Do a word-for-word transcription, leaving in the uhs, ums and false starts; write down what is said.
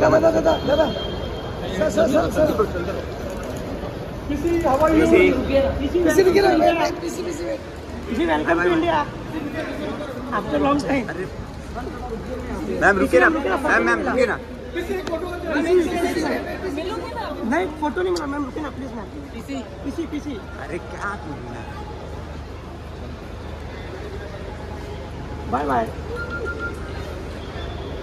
दादा दादा दादा दादा सर सर सर सर किसी हवाई किसी किसी रुकिए ना किसी किसी किसी welcome to India after long time. Ma'am रुकिए ना, मैम मैम रुकिए ना, नहीं फोटो नहीं मिला मैम, रुकिए ना प्लीज मैम। किसी किसी किसी अरे क्या बाय बाय।